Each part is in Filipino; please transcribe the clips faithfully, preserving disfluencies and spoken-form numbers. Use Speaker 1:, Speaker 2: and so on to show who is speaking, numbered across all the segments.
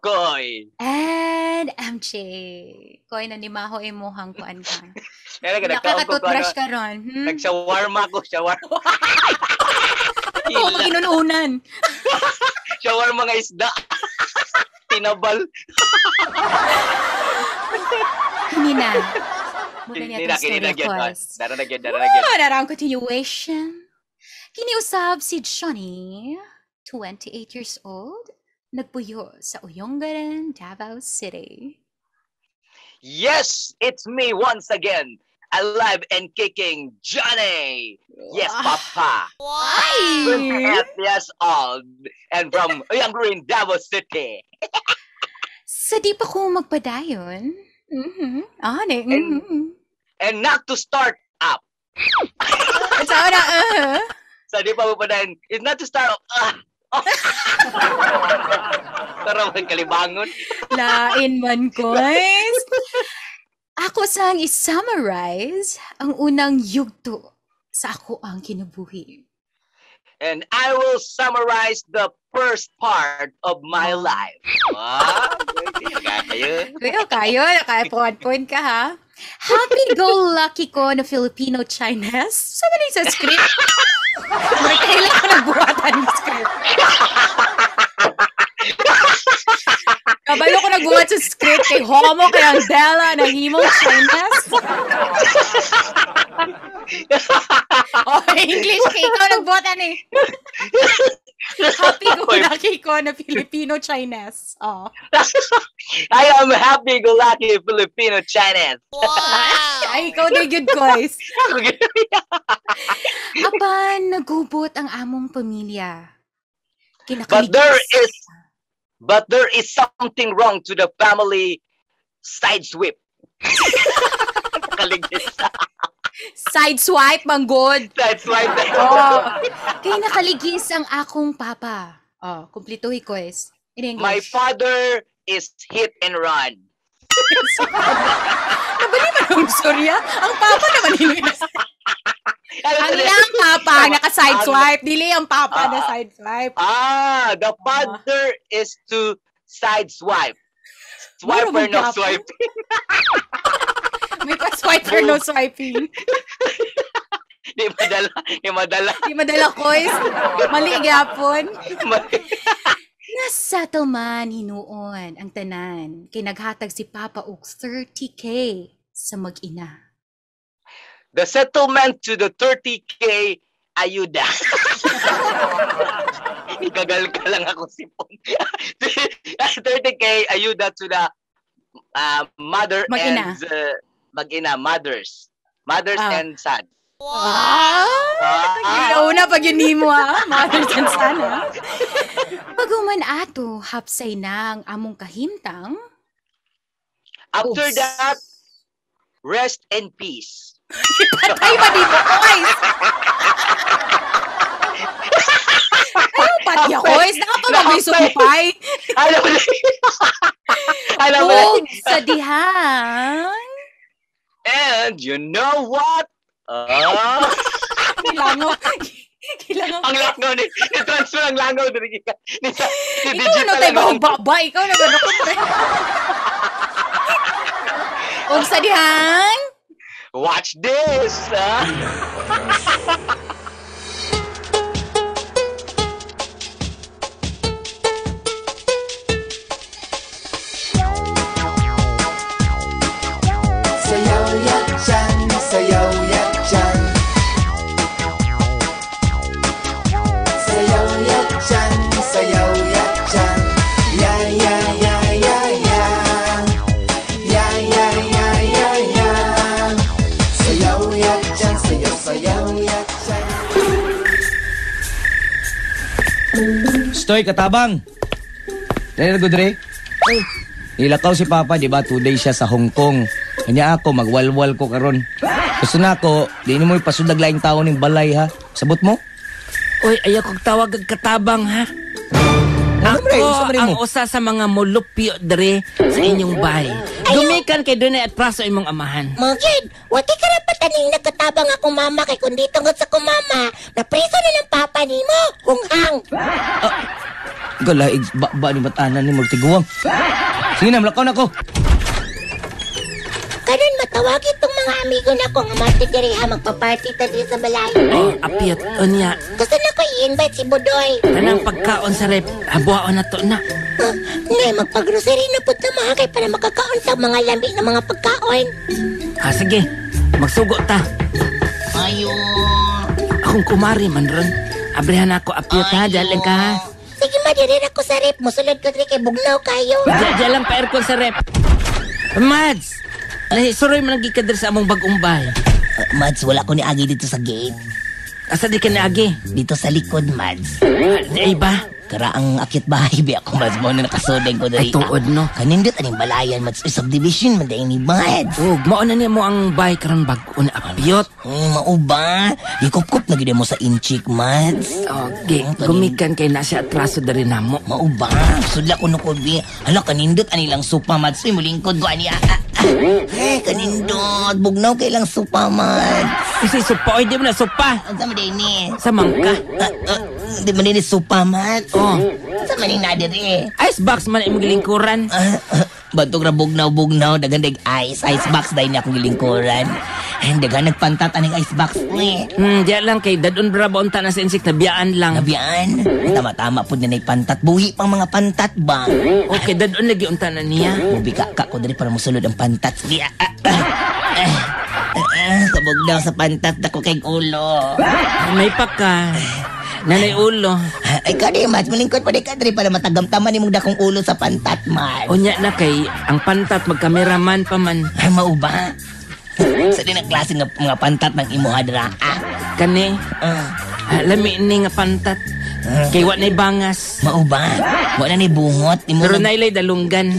Speaker 1: Koy.
Speaker 2: And M J. Koy na ni Maho imuhang kuan ka.
Speaker 1: Nakaka-toothbrush
Speaker 2: ka ron. Hmm?
Speaker 1: Nag-shawarma ko, shawarma.
Speaker 2: Ano mo maginununan?
Speaker 1: Shawarma nga isda. Tinabal.
Speaker 2: Hindi na.
Speaker 1: Hindi na, kininagyan. Daranagyan,
Speaker 2: daranagyan.
Speaker 1: daranagyan.
Speaker 2: Darang continuation. Kiniusab si Johnny, twenty-eight years old, nagpuyo sa Uyonggaran, Davao City.
Speaker 1: Yes, it's me once again, alive and kicking, Johnny. Yes, Papa.
Speaker 2: Why?
Speaker 1: twenty-eight years old and from Uyonggaran, Davao City.
Speaker 2: Sa di pa ko magpadayon. Mm-hmm. Ah, ne. Mm-hmm.
Speaker 1: And, and not to start up.
Speaker 2: Sa na, uh-huh.
Speaker 1: Sa di pa magpadayon, it's not to start up. Ah. Tara man kalibangon.
Speaker 2: Lain man, guys. Ako sang i-summarize ang unang yugto sa ako ang kinabuhi.
Speaker 1: And I will summarize the first part of my oh. life. Wow. Kayo.
Speaker 2: Kayo, kayo. Naka-point-point ka, ha? Happy-go-lucky ko na Filipino-Chinese. Saan na sa script? May kailan ko nagbuhatan ng script. Kabalo ko nagbuhat sa script kay Homo kay Angela ng Himong Chinese. Oh, English kay ikaw nagbuhatan eh. Happy-go-lucky ko na Filipino-Chinese. Oh.
Speaker 1: I am happy-go-lucky Filipino-Chinese.
Speaker 2: Wow! Ay, ikaw na good, guys. Apan, nagubot ang among pamilya.
Speaker 1: But there is but there is something wrong to the family side sweep. Nakaligis.
Speaker 2: Side swipe, manggod.
Speaker 1: Side swipe.
Speaker 2: Oh. Kaya nakaligis ang akong papa. Oh, kumplituhi ko is. In English.
Speaker 1: My father is hit and run.
Speaker 2: Nabali man ang storya? Ang papa naman hilis. Ang iyang papa naka-side swipe. Dili ang papa uh, na side swipe.
Speaker 1: Ah, the father uh, is to side swipe. Swiper no swiping.
Speaker 2: May pa-swiper no swiping.
Speaker 1: Di madala. Di madala.
Speaker 2: Di madala, kois. Mali gyapon. Nasettle man hinuon ang tanan. Kay naghatag si Papa og thirty K sa mag-ina.
Speaker 1: The settlement to the thirty K ayuda. Ikagal ka lang ako sipon. thirty K ayuda to the uh, mother
Speaker 2: mag-ina.
Speaker 1: and uh, mag-ina, mothers. Mothers ah. and sons.
Speaker 2: Wow! Wow. Una pag yun mo ha, mothers and sons ha. Paguman ato, hapsay na ang among kahimtang.
Speaker 1: After Oops. that, rest and peace.
Speaker 2: Patay ba dito, boys? Ayaw pati ako, boys. Nakapamabisumpay.
Speaker 1: Alam mo Alam mo
Speaker 2: Huwag sa dihan.
Speaker 1: And you know what? Ah.
Speaker 2: Kilango. Kilango.
Speaker 1: Ang langaw ni. I-transfer ang langaw.
Speaker 2: Ikaw ano tayo ba? Baba. Ikaw na gano'n ko. Huwag sa dihan.
Speaker 1: Watch this. Ah.
Speaker 3: Stoy, katabang. Dali na, Gudre. Nilakaw si Papa, di ba? Two days siya sa Hong Kong. Kanya ako, magwalwal ko karon. Gusto na ako, di mo ipasudag laing tao ng balay, ha? Sabot mo?
Speaker 4: Uy, ayaw kong tawag ang katabang, ha?
Speaker 3: Ano
Speaker 4: ako ang usa sa mga mulupyo dre sa inyong bahay. Dumikan kay Dunay at praso imong amahan.
Speaker 5: Mugid, wag kay karapatan ning nagkatabang akong mama kay kundi tungod sa kumama. Napreso na ng papa nimo, kung hang.
Speaker 4: Uh,
Speaker 3: Galaig, ba, ba ni batanan ni magtiguang. Sige na, malakaw na ko.
Speaker 5: Karon matawag itong mga amigo na ko nga matitiri ha magpa-party ta diri sa balay.
Speaker 4: Oh, apiyat unya.
Speaker 5: Gusto na ko i-invite si Budoy.
Speaker 4: Kanang pagkaon sa rep, abuaon na to na.
Speaker 5: Uh, ngay, magpag-grocery na po na mga kay para makakaon ta mga lambi na mga pagkaon.
Speaker 4: Ah, sige. Magsugo ta.
Speaker 5: Ayo.
Speaker 4: Akong kumari man ron. Abrihan ako apiyat ha, daling ka ha.
Speaker 5: Sige ma, diri ako sa rep. Musulod ko diri kay bugnaw kayo.
Speaker 4: Diyan lang pa aircon sa rep. Mads! Nahi, suroy man naging kadir sa among bagong bahay.
Speaker 5: Uh, Mads, wala ko ni Agi dito sa gate.
Speaker 4: Asa di ka na agi?
Speaker 5: Dito sa likod, Mads.
Speaker 4: Ay ba?
Speaker 5: Kara ang akit bahay, bi ako, Mads. Mo na nakasudeng ko
Speaker 4: Ay
Speaker 5: dali.
Speaker 4: tuod no.
Speaker 5: Kanindot aning balayan, Mads. Uy, subdivision, man dahil ni Mads.
Speaker 4: Oh, mauna niya mo ang bahay karon bago na apiyot.
Speaker 5: Hmm, mauba. Ikup-kup na gina mo sa inchik, Mads.
Speaker 4: Okay, gumikan kay na siya atraso dari namo.
Speaker 5: Mauba. Sudla ko no ko, bi. Hala, kanindot anilang supa, Mads. Uy, mulingkod ko ani. Ah, ah, ah. Eh, kanindot. Bugnaw kay lang supa, Mads.
Speaker 4: Kasi supa, oy, di mo na supa.
Speaker 5: Ang sama din ni.
Speaker 4: Sa mangka.
Speaker 5: Ah, ah, di man din ni supa, Mads.
Speaker 4: Oh.
Speaker 5: Sa maning nadiri.
Speaker 4: Icebox man imong gilingkuran.
Speaker 5: Ah, ah, Bantog na bugnaw-bugnaw, dagan dag ice, icebox dahil niya akong gilingkuran. And dagan nagpantat aning icebox ko eh.
Speaker 4: Hmm, diyan lang kay dadon brabo unta na sa insik na biyaan lang.
Speaker 5: Nabiyaan, tama-tama po na pantat. Buhi pang mga pantat ba?
Speaker 4: Okay, dadon lagi unta na niya.
Speaker 5: Mubika ka ko dali para musulod ang pantat. Sige, ah, ah, ah, ah, ah, sabog daw sa pantat na ko kay ulo.
Speaker 4: May paka. Nanay ulo.
Speaker 5: Ay, kadi, Mads, malingkod pa di kadri para matagamtaman ni mong dakong ulo sa pantat, Mads.
Speaker 4: Unya na kay ang pantat magkameraman pa man.
Speaker 5: Ay, mauba. Sa din ang klase nga mga pantat ng imuhadra. Ah,
Speaker 4: Kani,
Speaker 5: ah.
Speaker 4: ah, lami ni nga pantat. Kay wa nay bangas.
Speaker 5: Mauba. Wala ni bungot. Ni mo
Speaker 4: Pero nailay dalunggan.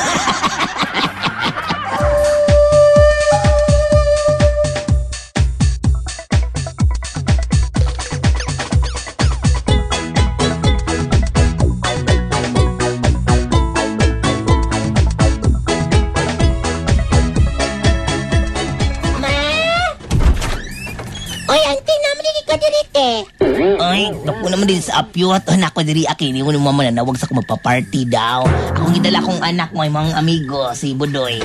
Speaker 5: Ay, naku naman din sa apyot. Anak ko diri akin. Hindi mo naman mananawag sa kung magpa-party daw. Akong gidala kong anak mo, mga amigo, si Budoy.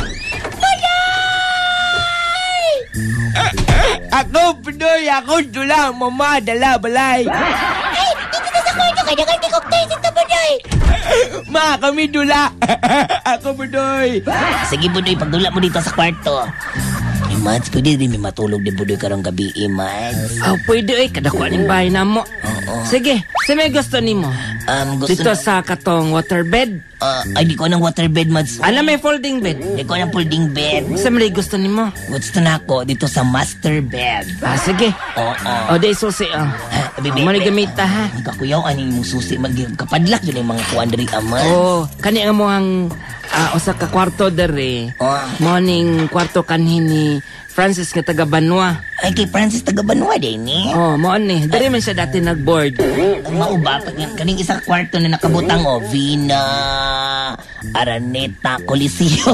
Speaker 3: Ako, Pinoy, ako dula, mama, dala, balay.
Speaker 5: Ay, dito na sa kwarto. Kaya nakan di cocktail dito, Budoy.
Speaker 3: Ma, kami dula. Ako, Pinoy.
Speaker 5: Sige, Budoy, pagdula mo dito sa kwarto. Eh, Mads, pwede rin may matulog di Budoy karong gabi, eh, Mads.
Speaker 4: Oh, pwede eh. Kadakuan yung bahay na mo.
Speaker 5: Oo.
Speaker 4: Sige, sa may gusto ni mo.
Speaker 5: Um, gusto
Speaker 4: Dito
Speaker 5: na,
Speaker 4: sa katong waterbed.
Speaker 5: Ah, ay, di ko ng waterbed, Mads.
Speaker 4: Ano may folding bed?
Speaker 5: Di ko ng folding bed.
Speaker 4: Sa may gusto ni mo.
Speaker 5: Gusto na ako dito sa master bed.
Speaker 4: Ah, sige.
Speaker 5: Oo.
Speaker 4: O, di susi ah.
Speaker 5: Ha, bibi,
Speaker 4: Mo ni gamita ha.
Speaker 5: Ang kakuyaw, aning mong susi, magkapadlak yun yung mga kuandri aman.
Speaker 4: Oh, kani ang mo ang ah, usa ka kwarto dere.
Speaker 5: Oh.
Speaker 4: Morning kwarto kanhin ni Francis nga taga Banwa.
Speaker 5: Ay, kay Francis taga Banwa din, eh.
Speaker 4: Oh, mo ni. Dere man siya dati nagboard.
Speaker 5: Ang mauba, pag kaning isang kwarto na nakabutang, oh, Vina, Araneta, Coliseum.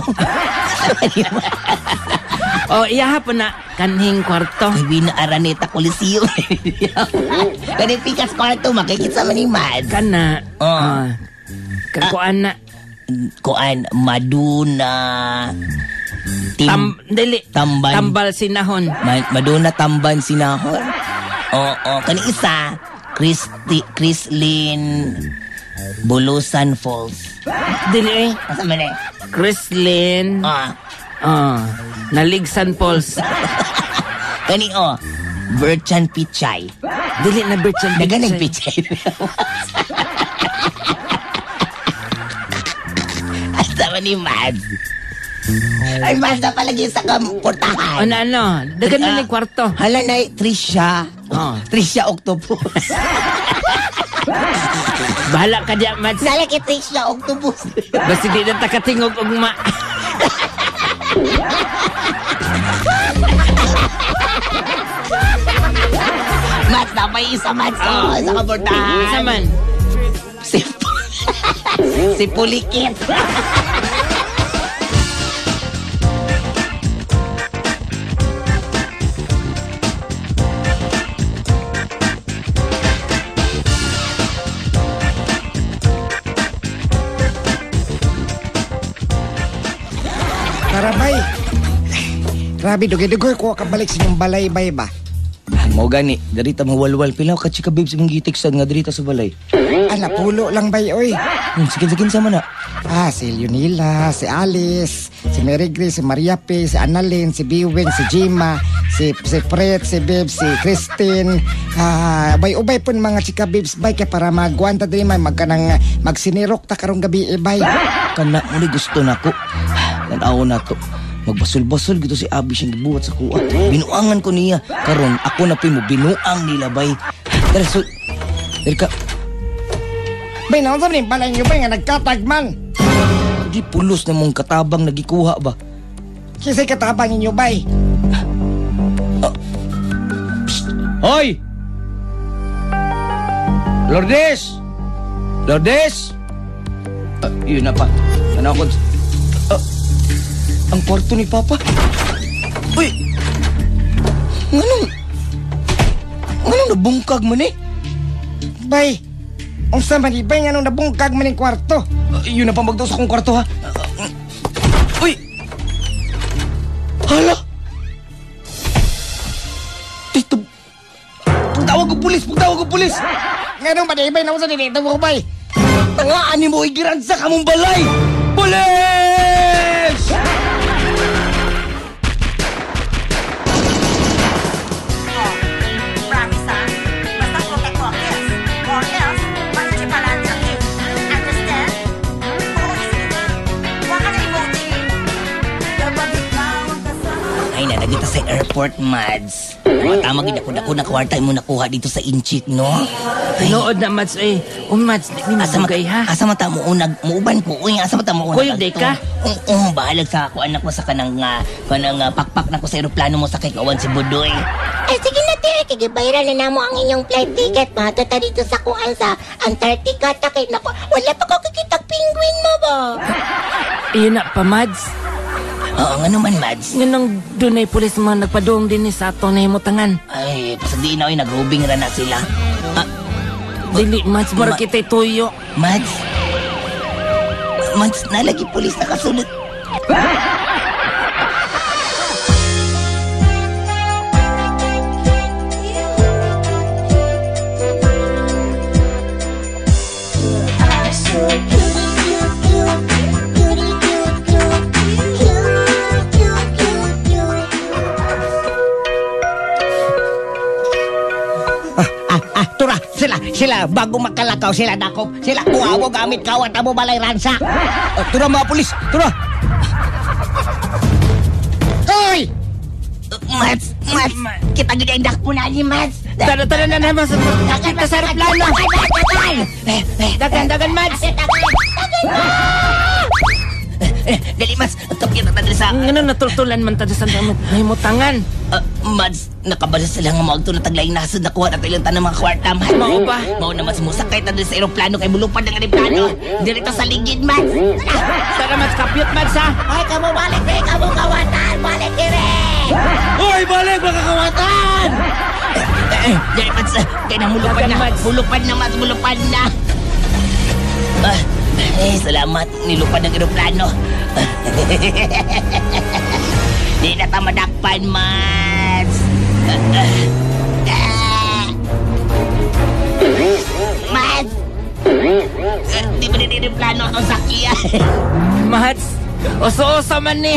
Speaker 4: Oh, iya hapon na kanhing kwarto.
Speaker 5: Kay Vina, Araneta, Coliseum. Kaning pikas kwarto, makikita man ni Mad.
Speaker 4: Kana.
Speaker 5: Oh.
Speaker 4: Ah. Kakuan na.
Speaker 5: Kuan, Maduna, Tim,
Speaker 4: Tam, dili.
Speaker 5: Tamban.
Speaker 4: Tambal sinahon.
Speaker 5: Ma- Maduna Tamban Sinahon. Oo, kaning isa, Christy, Chrislyn, Bulusan Falls.
Speaker 4: Dili eh.
Speaker 5: Asa man eh?
Speaker 4: Chrislyn.
Speaker 5: Ah,
Speaker 4: Oh, Naligsan Falls.
Speaker 5: kani oh, Berchan Pichay.
Speaker 4: Dili na Berchan.
Speaker 5: Dagan ng Pichay. Asa man ni Mads? Ay, Mads na palagi sa kamportahan.
Speaker 4: Ano, ano? Dagan na ni kwarto.
Speaker 5: Hala na, Trisha.
Speaker 4: Oh.
Speaker 5: Trisha Octopus.
Speaker 4: Bahala ka diya, Mads.
Speaker 5: Nalaki Trisha Octopus.
Speaker 4: Basta di na takatingog ugma.
Speaker 5: Mads na, may isa Mads. Oh, sa kamportahan.
Speaker 4: Isa man.
Speaker 5: Si, si Pulikit.
Speaker 6: bay. Grabe, dugay-dugay ko kabalik sa inyong balay, bay ba?
Speaker 3: Mao gani, darita mawalwal pilaw ka chika babes ng gitiksan nga darita sa balay.
Speaker 6: Ala, pulo lang, bay, oy.
Speaker 3: Hmm, sige-sige sama na.
Speaker 6: Ah, si Leonila, si Alice, si Mary Grace, si Maria P, si Annalyn, si Biwing, si Jima, si, si Fred, si Bibs, si Christine. Ah, bay-ubay pun mga chika Bibs, bay, kaya para magwanta din may magkanang magsinirok ta karong gabi, eh, bay.
Speaker 3: Kana mo ni gusto nako. Tanaw na to. Magbasol-basol gito si Abi siyang gibuhat sa kuha. Binuangan ko niya. Karon ako na mo binuang nila bay. Dara so. Dali ka.
Speaker 6: Bay, naon sa ni balay niyo, bay, nga nagkatagman.
Speaker 3: Di pulos na mong katabang nagikuha ba?
Speaker 6: Kisay katabang ninyo, bay.
Speaker 3: Hoy! Lourdes! Lourdes! Uh, yun na pa. Ano ako? Uh, ang kwarto ni Papa. Uy! Anong... Anong nabungkag mo ni?
Speaker 6: Bay, unsa man ibay nga nung nabungkag man yung kwarto.
Speaker 3: Uh, yun na pa magdaw sa kong kwarto ha. Uh, uy! Hala! Tito... Pagtawag ko pulis! Pagtawag ko pulis!
Speaker 6: Nga nung ba, ibay na unsa dito mo, bay.
Speaker 3: Tangaan ni mo igiran sa kamong balay! Pulis!
Speaker 7: Promise, ha? Basta protect mo, yes. Or else, manager pala ang sakit. Understand? Oo, sige. Huwag ka na emoji. Kapag ikaw ang kasama.
Speaker 5: Ay na, nagita sa airport, Mads. Mga tama gid ako na ko na kwarta mo nakuha dito sa Inchik, no? Ay,
Speaker 4: Nood na, Mads, eh. Um, Mads, di mi
Speaker 5: asa mata,
Speaker 4: masugay, ha?
Speaker 5: asa mata mo unag, muuban ko. Uy, asa mata mo unag.
Speaker 4: Kuyog, day ka?
Speaker 5: Oo, oh, bahalag sa ako, anak mo sa kanang, uh, kanang uh, pakpak na ko sa aeroplano mo sa kikawan si Budoy.
Speaker 8: Ay, sige na, Tere. Kagibayran na namo ang inyong flight ticket. Matata dito sa kuan sa Antarctica. Takay na ko. Wala pa ko kikitag penguin mo ba?
Speaker 4: Iyon na pa, Mads.
Speaker 5: Oo, nga naman, Mads.
Speaker 4: Nga nang doon ay pulis mga nagpadong din ni sa ato na himutangan.
Speaker 5: Ay, pasagdiin na, oy, nagrubing ra na sila. Ah,
Speaker 4: Dili, Mads, mara
Speaker 5: Ma-
Speaker 4: kita'y tuyo.
Speaker 5: Mads? Mads, nalagi pulis nakasunod.
Speaker 6: Ah, tura, sila, sila, bago makalakaw, sila dakop. Sila, kuha mo gamit kawat mo balay ransa.
Speaker 3: Uh, tura mga pulis! Tura!
Speaker 6: Hoy!
Speaker 5: Mads, Mads, kita gid ang dakpo na ni Mads.
Speaker 4: Tara, tara na naman sa kita sa aeroplano.
Speaker 5: Eh, eh,
Speaker 4: Dagan, dagan, Mads.
Speaker 5: eh, dali Mads, tapos na tadali sa...
Speaker 4: Nga nang natultulan man tayo sa himutangan.
Speaker 5: Uh, Mads, nakabasa sila nga maagto na taglay nasod na kuha na ilang tanang mga kwarta, Mads.
Speaker 4: Mao ba?
Speaker 5: Mao na Mads, musakay tadali sa aeroplano kay bulupad ng aeroplano. Dirito sa ligid, Mads.
Speaker 4: Tara, Mads, kapyot, Mads, ha?
Speaker 8: Ay, kamu balik, Tere. Kamu kawatan. Balik, Tere.
Speaker 3: Hoy! Balik! Makakawatan!
Speaker 5: Eh, eh, dali Mads, uh, kaya na mulupad
Speaker 4: Dagan,
Speaker 5: na.
Speaker 4: Mads.
Speaker 5: Bulupad na, Mads, bulupad na. Ah, eh, salamat. Nilupad ng aeroplano. Di na ta madakpan, Mads. Mads! Di ba din yung plano itong sakyan?
Speaker 4: Mads, oso-oso man ni.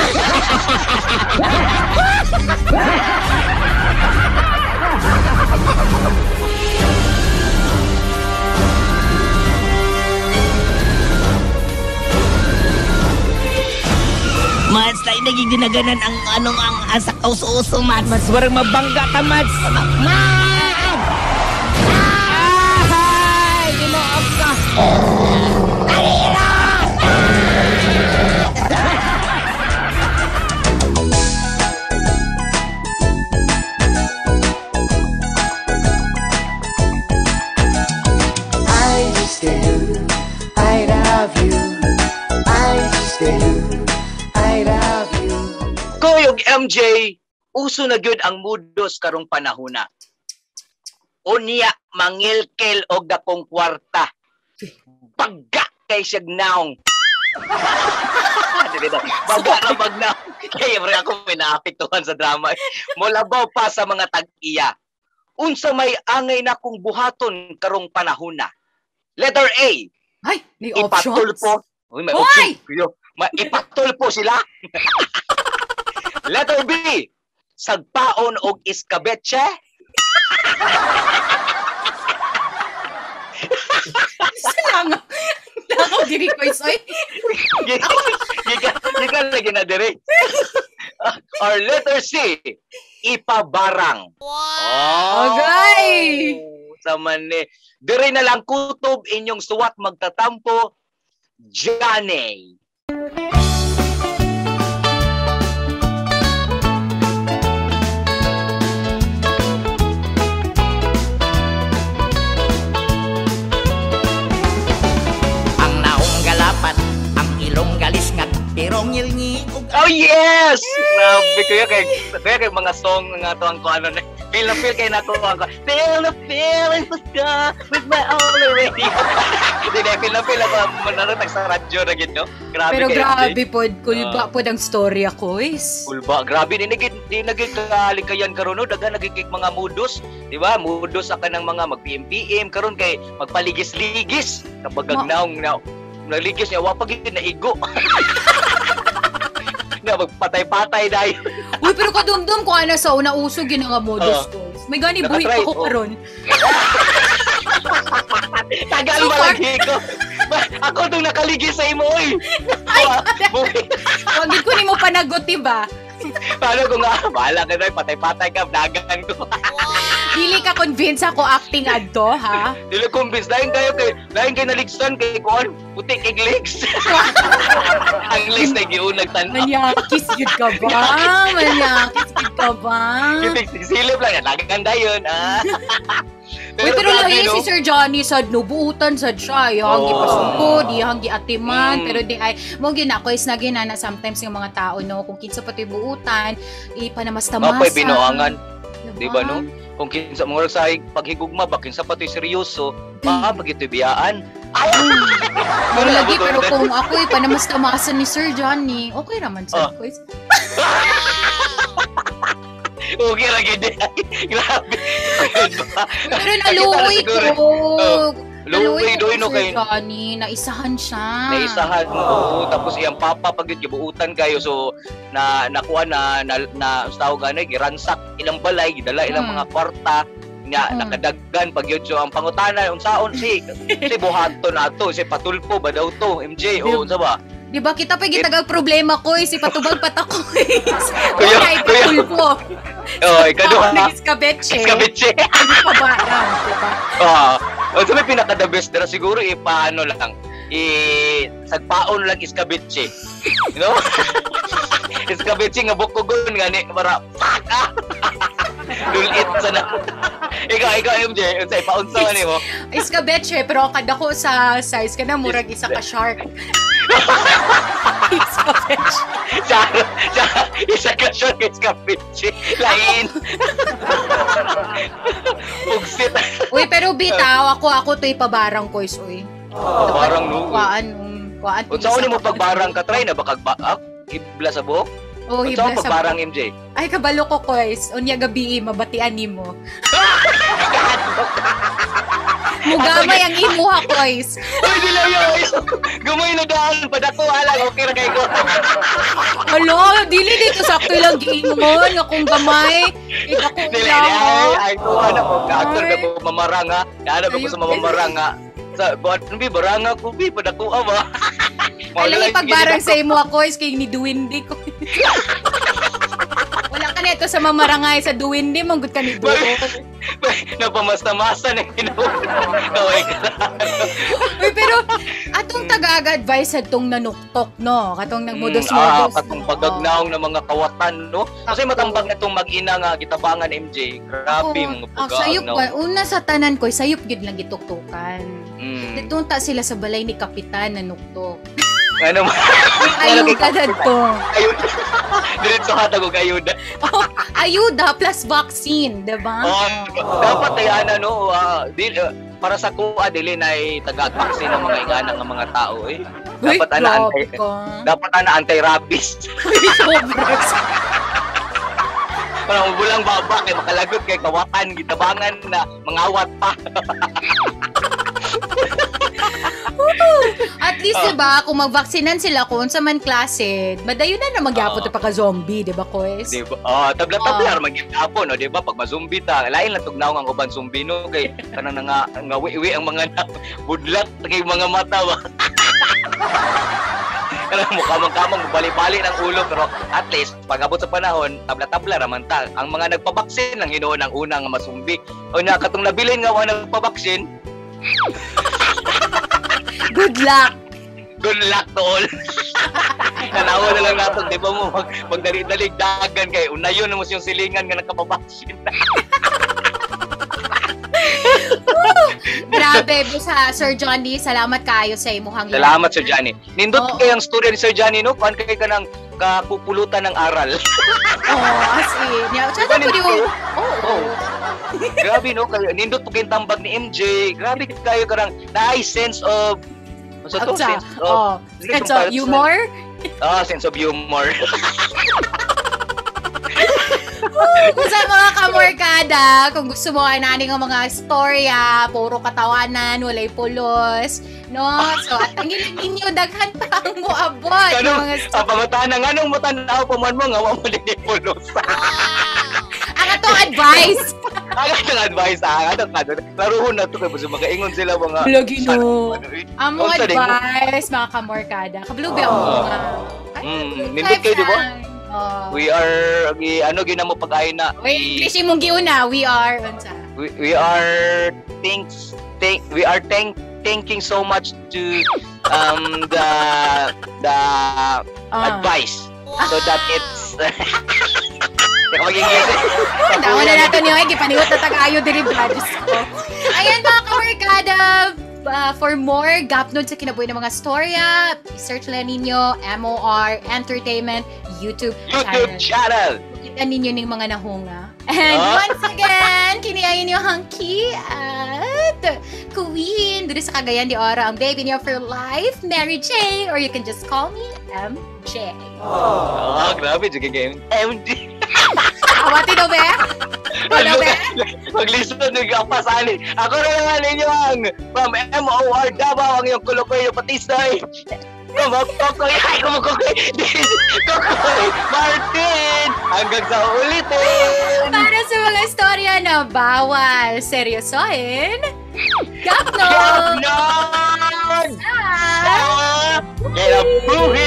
Speaker 5: Mads, tayo naging ginaganan ang anong ang asak uso-uso, Mads.
Speaker 4: Mads, warang mabangga ka, Mads.
Speaker 5: Mads!
Speaker 4: Ay, ginoog ka.
Speaker 9: I just do, I love you. I just do, I love you.
Speaker 1: Kuyog M J, uso na gyud ang mudos karong panahona. Unya mangilkel og dakong kwarta. Pagga kay siyag naong. Baga na magna. Kaya pre ako may naapektuhan sa drama. Molabaw pa sa mga tag-iya. Unsa may angay na kong buhaton karong panahon na. Letter A.
Speaker 2: Ay, may options.
Speaker 1: Ipatulpo. Uy, may
Speaker 2: Hoy!
Speaker 1: option. Yo, ma- ipatulpo sila. Letter B. Sagpaon og iskabetche.
Speaker 2: Salangaw. Langaw diri ko isoy.
Speaker 1: Giga giga lagi na dire. Or letter C. Ipabarang. Wow.
Speaker 2: Agay!
Speaker 1: Sa man ni. Dire na lang kutob inyong suwat magtatampo. Johnny.
Speaker 5: Ang naong galapat, ang ilong galisngat, pero ngilngi ug
Speaker 1: Oh yes! Grabe kuya kay kuya kay mga song nga to ang ko ano na feel na feel kay nako ang ko. Feel the feeling was gone with my only radio. Hindi na feel na feel ako manarotag sa radyo na gid no. Grabe
Speaker 2: Pero
Speaker 1: kay
Speaker 2: grabe pod,
Speaker 1: Ah.
Speaker 2: kulba pod ang storya ko, is.
Speaker 1: Ulba, grabe din nagid di nagid kalikayan karon no daga nagigik mga modus, di ba? Modus aka ng mga mag-P M P M karon kay magpaligis-ligis kapag
Speaker 2: Ma-
Speaker 1: agnaong na naligis niya wa pa gid na igo. Na magpatay-patay dai.
Speaker 2: Uy, pero kadumdum ko ana sa una usog yun nga modus
Speaker 1: Oh.
Speaker 2: ko. May gani buhi
Speaker 1: Nakatry,
Speaker 2: pa ko
Speaker 1: oh.
Speaker 2: karon.
Speaker 1: Tagal
Speaker 2: So
Speaker 1: ba
Speaker 2: far-
Speaker 1: lagi ko? Ba- Ako itong nakaligis sa imo, oy. Buhay.
Speaker 2: Wag ko nimo panagot ba?
Speaker 1: Paano ko nga? Bahala ka na, patay-patay ka, dagan ko.
Speaker 2: Dili ka convince ako acting adto, ha?
Speaker 1: Dili convince, dahil kayo kay, dahil kayo naligsan kay Kuan, puti kay legs. Ang legs na giunag tanaw.
Speaker 2: Manyakis yun ka ba? Manyakis yun ka ba?
Speaker 1: Silip lang, dagan dayon, ah.
Speaker 2: Uy, pero
Speaker 1: grabe,
Speaker 2: lahi
Speaker 1: no?
Speaker 2: si Sir Johnny sad no, buutan sad siya. Yang
Speaker 1: Oo.
Speaker 2: gipasugod, yang giatiman,
Speaker 1: Mm.
Speaker 2: pero di ay, mo gina ko is na ginana sometimes yung mga tao, no, kung kinsa pati buutan, ipanamasta-masa.
Speaker 1: Mapay binuangan,
Speaker 2: Diba?
Speaker 1: di ba no? Kung kinsa mga oras sa paghigugma, ba kinsa pati seryoso, pa pagito biyaan. Ay!
Speaker 2: Pero lagi, pero kung ako ipanamasta-masa ni Sir Johnny, okay naman sad
Speaker 1: Ah.
Speaker 2: ko. is.
Speaker 1: Okay lagi din. Grabe.
Speaker 2: Pero naluoy ko.
Speaker 1: Oh,
Speaker 2: Naluoy
Speaker 1: luoy,
Speaker 2: ko
Speaker 1: luoy, no,
Speaker 2: Sir
Speaker 1: kay-
Speaker 2: Johnny, naisahan siya.
Speaker 1: Naisahan mo, oo. Tapos iyang papa pag yun, gibuutan kayo, so na nakuha na na, na sa tawag ano, giransak ilang balay, gidala ilang
Speaker 2: Hmm.
Speaker 1: mga kwarta, nga
Speaker 2: Hmm.
Speaker 1: nakadaggan pag yun, so ang pangutana unsaon si si buhaton nato, si patulpo ba daw to, M J, o unsa ba?
Speaker 2: Di ba kita pa gitagal problema ko, is ipatubag pat ako. is.
Speaker 1: Kuya,
Speaker 2: Kaya
Speaker 1: kuya.
Speaker 2: ipatulpo.
Speaker 1: Oh, ikaduha.
Speaker 2: Nag-iskabetche.
Speaker 1: Iskabitse.
Speaker 2: Hindi pa ba lang, di ba?
Speaker 1: Ah, uh, so may pinaka the best dira siguro eh paano lang i sagpaon lang iskabitse. You know? Iskabitse nga bukogon nga ni para fuck ah. Dulit sa na. Ikaw, ikaw M J, unsay paunsa man nimo?
Speaker 2: Iskabetche, pero kada ko sa size ka na, murag isa ka shark. Iskabetche.
Speaker 1: Sa sa isa ka siya iskabitse. Lain. Pugsit.
Speaker 2: Uy, pero bitaw, ako, ako to ipabarang ko, is, uy.
Speaker 1: Parang no.
Speaker 2: Kuaan, um, kuaan.
Speaker 1: Unsa ni mo pagbarang ka try na baka ba ah, ibla sa buhok?
Speaker 2: Oh,
Speaker 1: Unsa
Speaker 2: hibla
Speaker 1: mo
Speaker 2: sa
Speaker 1: pagbarang M J?
Speaker 2: Ay, kabalo ko, kois. Unya gabi, mabatian ni mo. Mugamay ang imuha, kois.
Speaker 1: Uy, dila yun! Gamay na daan, padako alang, okay na kayo ko.
Speaker 2: Alo, dili dito sakto lang giingon nga kung gamay. Ika ko
Speaker 1: Dili,
Speaker 2: lang.
Speaker 1: ay, ay, ko, ano ko, kaktor
Speaker 2: Ay.
Speaker 1: na ko mamarang ha. Ano ko sa mamamarang ha. Sa, buwan, bi, baranga ko, bi, padako ba?
Speaker 2: Alam ipagbarang sa imo ako is kay ni Duwindi ko. Wala ka neto sa mamarangay sa Duwindi, manggut ka ni Duwindi.
Speaker 1: Napamasta-masta na kinuha. Kaway ka na.
Speaker 2: Uy, pero atong taga-advise sa tong nanuktok, no? Katong
Speaker 1: Mm, ah,
Speaker 2: nagmodus-modus.
Speaker 1: katong pagagnaong ng mga kawatan, no? Kasi
Speaker 2: Ako.
Speaker 1: matambag na itong mag-ina nga, gitabangan M J. Grabe,
Speaker 2: Oo.
Speaker 1: mga
Speaker 2: Ah, sayop
Speaker 1: pag-agnaw.
Speaker 2: ko. Una sa tanan ko, sayop gid lang gituktukan.
Speaker 1: Mm.
Speaker 2: Dito ta sila sa balay ni Kapitan na nuktok.
Speaker 1: Ano mo?
Speaker 2: Ayuda na to.
Speaker 1: Ayuda. Diretso ka tagog ayuda.
Speaker 2: Oh, ayuda plus vaccine, di ba?
Speaker 1: Oh, dapat ay ano no, ah, di, ah, para sa kuha dili na ay taga-vaccine ng mga ingana ng mga tao eh.
Speaker 2: Uy,
Speaker 1: Dapat ana
Speaker 2: grabe
Speaker 1: anti
Speaker 2: ka.
Speaker 1: dapat ana anti-rabies.
Speaker 2: Sobras.
Speaker 1: Parang bulang baba kay makalagot kay kawatan gitabangan na mangawat pa.
Speaker 2: At least, diba, kung magvaksinan sila kung sa man klase, madayo na na magyapot
Speaker 1: Oo.
Speaker 2: pa ka-zombie, diba, Koes?
Speaker 1: Di ba? Oh, tabla-tabla
Speaker 2: Oo.
Speaker 1: man gihapon, no, di ba? Pag mazumbi ta, lain lang tugnaw ang uban zumbi no kay kanang nga ngawi-wi ang mga na, budlat kay mga mata ba. Kanang mukha man kamang bali-bali ng ulo pero at least pag abot sa panahon, tabla-tabla raman ta. Ang mga nagpabaksin nang hinuon ang unang masumbi. O na katong nabilin nga wala nagpabaksin,
Speaker 2: Good luck!
Speaker 1: good luck to all. Kanawa na lang natin, di ba mo, mag, magdali-dalig dagan kay unayon na mo yung silingan nga nakapabaksin.
Speaker 2: Grabe, sa Sir Johnny, salamat kayo sa imuhang
Speaker 1: Salamat Sir Johnny. Nindot
Speaker 2: Oo.
Speaker 1: kay ang story ni Sir Johnny no, kuan kay kanang kapupulutan ng aral.
Speaker 2: Oh, as in. Yeah, tsaka
Speaker 1: Diba,
Speaker 2: ko di
Speaker 1: nindot?
Speaker 2: oh,
Speaker 1: Oh. Grabe no, kayo nindot po kayong tambag ni M J. Grabe kayo karang na sense of Sa to,
Speaker 2: Atsa,
Speaker 1: sense of
Speaker 2: oh, sense of humor.
Speaker 1: Ah, sense of humor.
Speaker 2: Kung sa mga kamorkada, kung gusto mo ay nani ng mga istorya, puro katawanan, walay pulos, no? So, at ang hiling ninyo, daghan pa ang muabot ng
Speaker 1: Ano,
Speaker 2: mga
Speaker 1: sa
Speaker 2: story.
Speaker 1: pangutanan, anong matanaw pa man mo nga wa mo din pulos.
Speaker 2: Ang atong advice.
Speaker 1: Ang atong advice ah, atong kadto. Laruhon na to kay buso magaingon sila mga
Speaker 2: Lagi no.
Speaker 1: ano, eh.
Speaker 2: Ang mga
Speaker 1: Unsa din mo?
Speaker 2: advice, mga kamorkada. Kablubi ako
Speaker 1: Oo.
Speaker 2: mga.
Speaker 1: Mm, nindot kayo, di ba?
Speaker 2: Oh.
Speaker 1: We are gi- ano ginamo pag-ay na.
Speaker 2: Wait, English mong giuna. We are, unsa?
Speaker 1: we, we are thanks thank we are thank thanking so much to um the the
Speaker 2: Ah.
Speaker 1: advice so that it's Teka, mag-English eh.
Speaker 2: Nawa na nato niyo, ay gipaniwat na tagayo diri ba, Diyos ko. Ayan mga kamarkada, uh, for more gapnod sa kinabuhi ng mga storya, search lang ninyo M O R Entertainment YouTube,
Speaker 1: YouTube
Speaker 2: channel.
Speaker 1: channel.
Speaker 2: Kita ninyo ning mga nahunga. And
Speaker 1: Ah.
Speaker 2: once again, kiniayin niyo hangki at Queen dito sa Cagayan de Oro, ang baby niyo for life, Mary J, or you can just call me M J.
Speaker 1: Oh, grabe sige game. M D.
Speaker 2: Awati no be? Ano be?
Speaker 1: Mag-listen ng kapasali. Ako na lang ninyo ang from M O R Davao ang iyong kulukoy na patisay. Kumakokoy, ay kumakokoy. Kumakoy, Martin. Hanggang sa ulitin.
Speaker 2: Para sa mga istorya na bawal seryosohin, Gapnon!
Speaker 1: Gapnon!
Speaker 2: Ah!
Speaker 1: Ah! Kaya buhi!